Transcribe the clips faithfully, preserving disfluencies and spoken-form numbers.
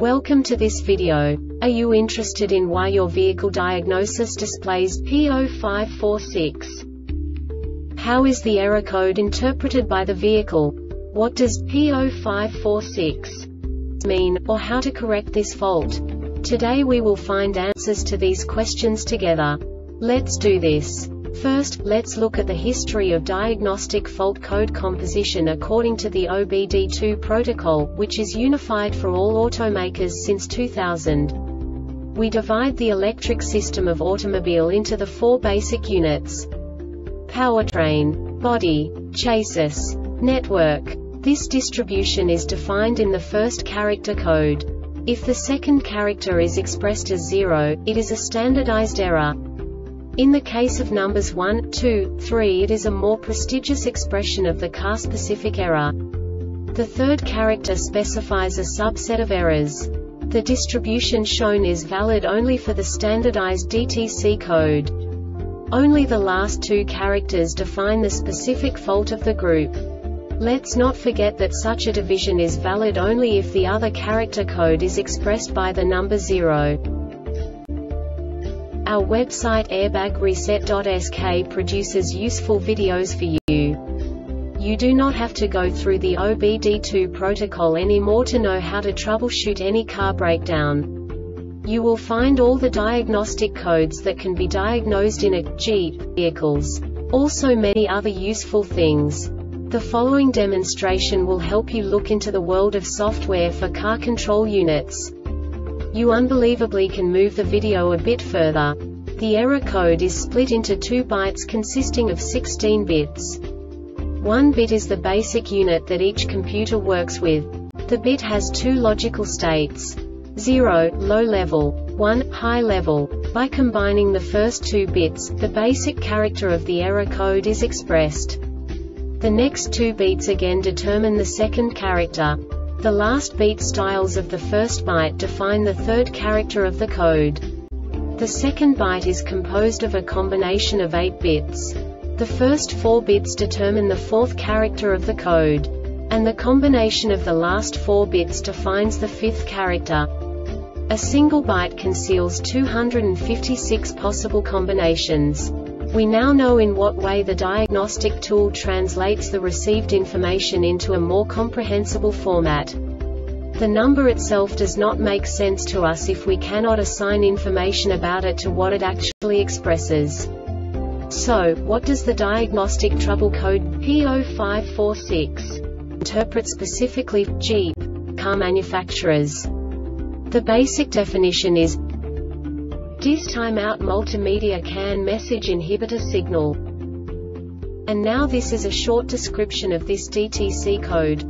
Welcome to this video. Are you interested in why your vehicle diagnosis displays P zero five four six? How is the error code interpreted by the vehicle? What does P zero five four six mean, or how to correct this fault? Today we will find answers to these questions together. Let's do this. First, let's look at the history of diagnostic fault code composition according to the O B D two protocol, which is unified for all automakers since two thousand. We divide the electric system of automobile into the four basic units: powertrain, body, chassis, network. This distribution is defined in the first character code. If the second character is expressed as zero, it is a standardized error. In the case of numbers one, two, three, it is a more prestigious expression of the car-specific error. The third character specifies a subset of errors. The distribution shown is valid only for the standardized D T C code. Only the last two characters define the specific fault of the group. Let's not forget that such a division is valid only if the other character code is expressed by the number zero. Our website airbag reset dot S K produces useful videos for you. You do not have to go through the O B D two protocol anymore to know how to troubleshoot any car breakdown. You will find all the diagnostic codes that can be diagnosed in a Jeep vehicles. Also many other useful things. The following demonstration will help you look into the world of software for car control units. You unbelievably can move the video a bit further. The error code is split into two bytes consisting of sixteen bits. One bit is the basic unit that each computer works with. The bit has two logical states: zero, low level, one, high level. By combining the first two bits, the basic character of the error code is expressed. The next two beats again determine the second character. The last beat styles of the first byte define the third character of the code. The second byte is composed of a combination of eight bits. The first four bits determine the fourth character of the code. And the combination of the last four bits defines the fifth character. A single byte conceals two hundred fifty-six possible combinations. We now know in what way the diagnostic tool translates the received information into a more comprehensible format. The number itself does not make sense to us if we cannot assign information about it to what it actually expresses. So, what does the diagnostic trouble code P zero five four six interpret specifically for Jeep car manufacturers? The basic definition is Dis timeout multimedia CAN message inhibitor signal. And now this is a short description of this D T C code.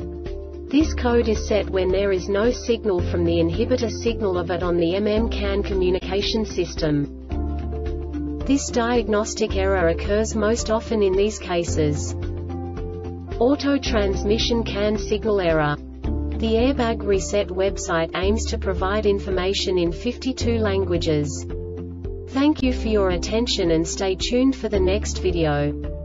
This code is set when there is no signal from the inhibitor signal of it on the M M CAN communication system. This diagnostic error occurs most often in these cases: auto transmission CAN signal error. The Airbag Reset website aims to provide information in fifty-two languages. Thank you for your attention and stay tuned for the next video.